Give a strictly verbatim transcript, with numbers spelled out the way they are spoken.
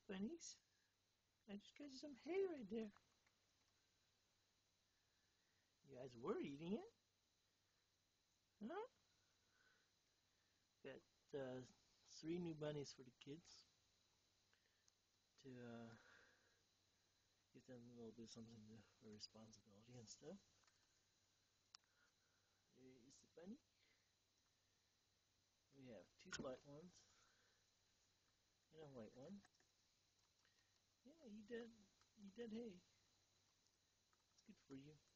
bunnies. I just got you some hay right there. You guys were eating it? Huh? Got uh, three new bunnies for the kids to uh, give them a little bit of something to, for responsibility and stuff. There is the bunny. We have two black ones and a white one. Yeah, you did. You did hay. It's good for you.